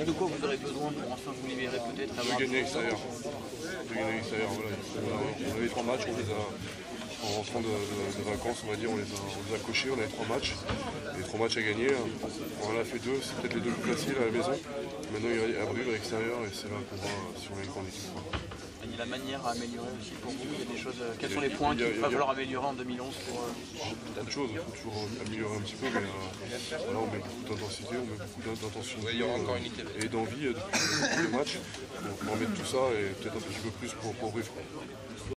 De quoi vous aurez besoin pour enfin vous libérer peut-être? De gagner à l'extérieur. De gagner à l'extérieur, voilà. On avait 3 matchs, en rentrant de vacances, on va dire, on les a cochés, on avait 3 matchs. Les 3 matchs à gagner, on en a fait 2, c'est peut-être les 2 plus faciles à la maison. Maintenant il y a à Bruges à l'extérieur et c'est là qu'on voit si on a une grande équipe. Il y a la manière à améliorer aussi pour vous. Il y a des choses. Quels sont les points qu'il va falloir améliorer en 2011 pour beaucoup de choses, il faut toujours améliorer un petit peu, mais voilà, on met beaucoup d'intensité, on met beaucoup d'intention et d'envie depuis les matchs. On va remettre tout ça et peut-être un petit peu plus pour Bruges.